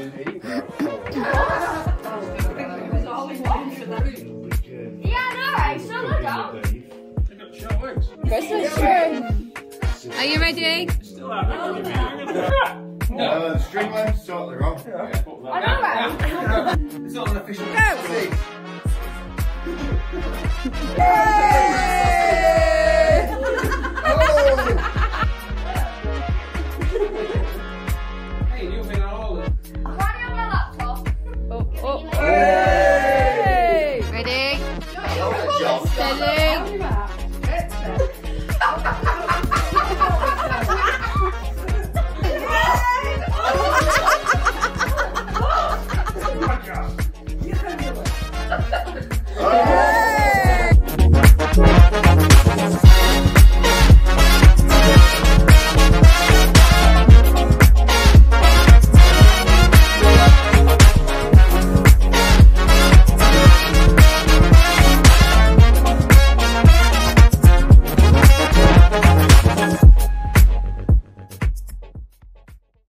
Yeah, no, right, so look up. Are you ready? The string line's totally wrong. I know, right? It's not an official. Go!